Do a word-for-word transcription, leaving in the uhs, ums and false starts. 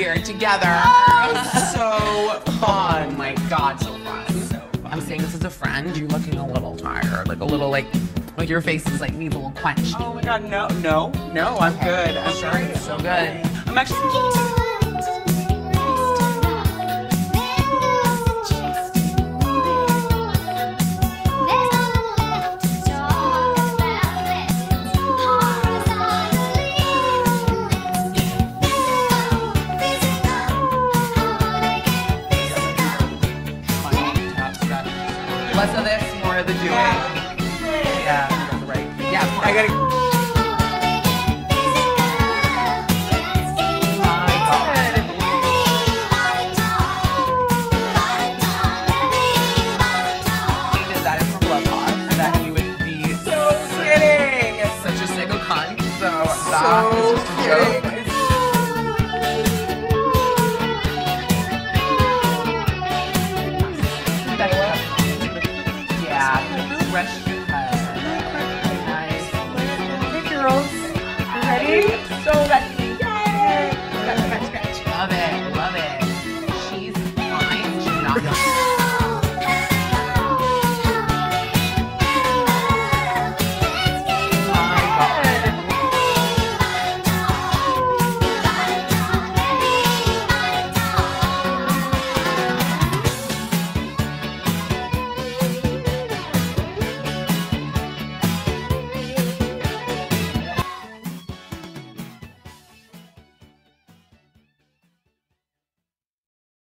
here together. So fun. Oh my God, so fun. So fun. I'm saying this as a friend. You're looking a little tired, like a little like, like your face is like needs a little quench. Oh my God, no, no, no, I'm good. I'm Sure, good. so good. I'm actually.